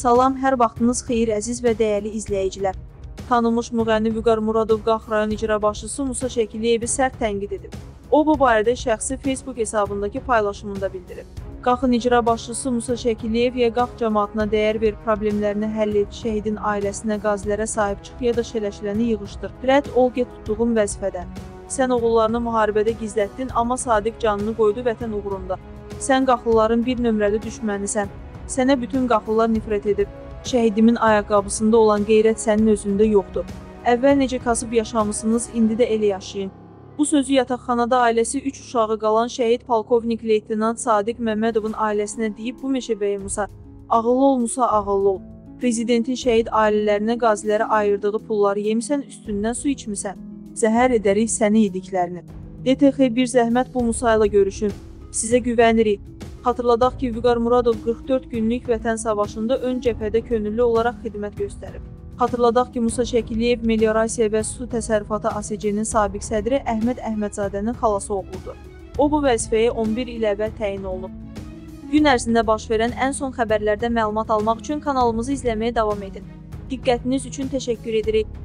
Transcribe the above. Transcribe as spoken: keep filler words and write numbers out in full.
Salam, hər vaxtınız xeyir əziz və dəyərli izləyicilər. Tanınmış müğənni Vüqar Muradov Qax rayon icra başçısı Musa Şəkiliyevi sərt tənqid edib. O, bu barədə şəxsi Facebook hesabındakı paylaşımında bildirib. Qaxın icra başçısı Musa Şəkiliyev ya Qax cəmaatına dəyər ver, problemlərini həll et, şəhidin ailəsinə, qazilərə sahib çıx ya da şələşiləni yığışdır. Rədd ol, get tutduğun vəzifədən. Sən oğullarını müharibədə gizlətdin, amma Sadiq canını qoydu vətən uğrunda. Sən Qaxlıların bir nömrəli düşmənisən. Sənə bütün Qaxlılar nifrət edib. Şəhidimin ayaqqabısında olan qeyrət sənin özündə yoxdur. Əvvəl necə kasıb yaşamısınız, indi də elə yaşayın. Bu sözü yataqxanada ailəsi üç uşağı qalan şəhid polkovnik leytenant Sadiq Məmmədovun ailəsinə deyib, bu meşəbəyi Musa, ağıllı ol Musa, ağıllı ol. Prezidentin şəhid ailələrinə, qazilərə ayırdığı pulları yemisən, üstündən su içmisən. Zəhər edərik səni yediklərini. D T X bir zəhmət bu Musa ilə görüşün. Sizə güvənirik. Xatırladaq ki, Vüqar Muradov qırx dörd günlük vətən savaşında ön cəbhədə könüllü olaraq xidmət göstərib. Xatırladaq ki, Musa Şəkiliyev Meliorasiya və Su Təsərrüfatı A S C-nin sabiq sədri Əhməd Əhmədzadənin xalası oğludur. O, bu vəzifəyə on bir il əvvəl təyin olunub. Gün ərzində baş verən ən son xəbərlərdə məlumat almaq üçün kanalımızı izləməyə davam edin. Diqqətiniz üçün təşəkkür edirik.